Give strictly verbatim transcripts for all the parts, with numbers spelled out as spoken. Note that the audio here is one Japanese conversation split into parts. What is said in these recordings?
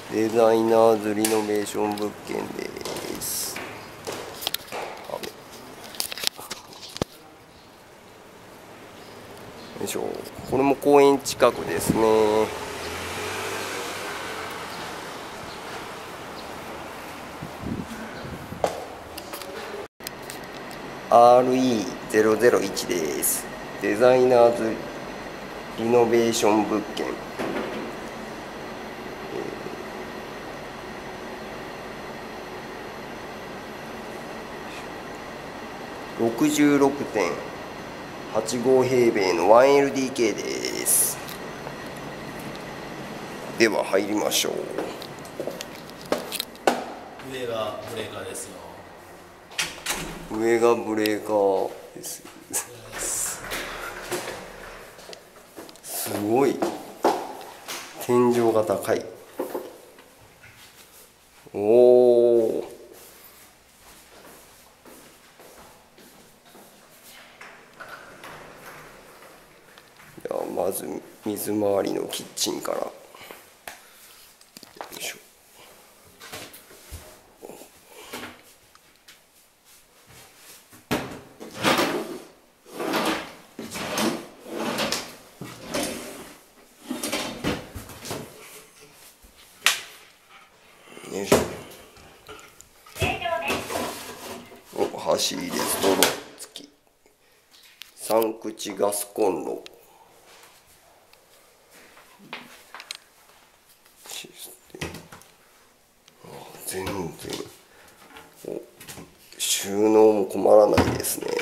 デザイナーズリノベーション物件です。よいしょ。これも公園近くですね。アールイーゼロゼロいち です。デザイナーズリノベーション物件。ろくじゅうろくてんはちごう平米の ワンエルディーケー です。では入りましょう。 上がブレーカーですよ。 上がブレーカーです。すごい天井が高い。おお。ではまず水回りのキッチンから。よいしょ。よいしょ。お、箸入れストロー付き三口ガスコンロ。システム。あ、全然お収納も困らないですね。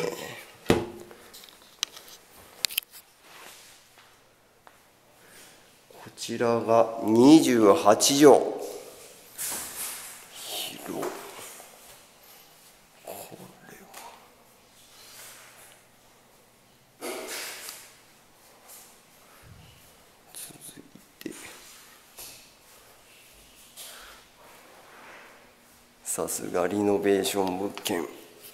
こちらがにじゅうはちじょう。広。これは続いてさすがリノベーション物件。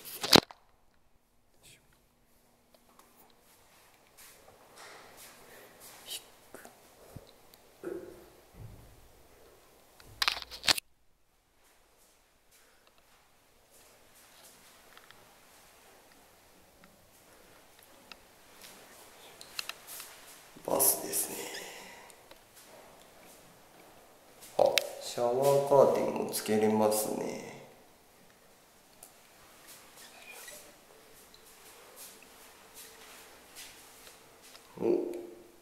バスですね。あ、シャワーカーテンもつけれますね。お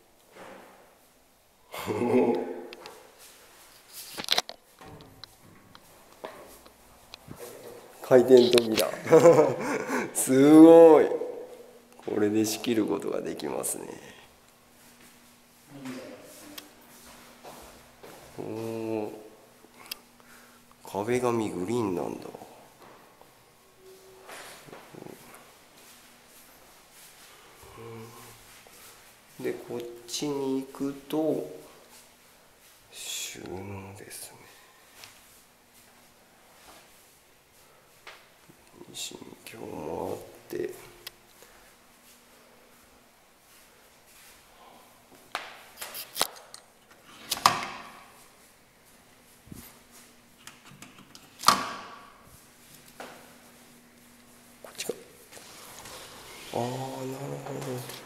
回転扉すごい。これで仕切ることができますね。おお、壁紙グリーンなんだ。でこっちに行くと収納ですね。新居もあって、こっちか。ああ、なるほど。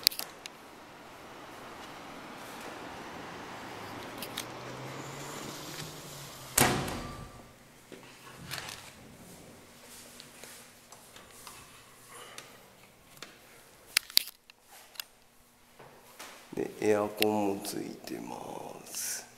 でエアコンもついてます。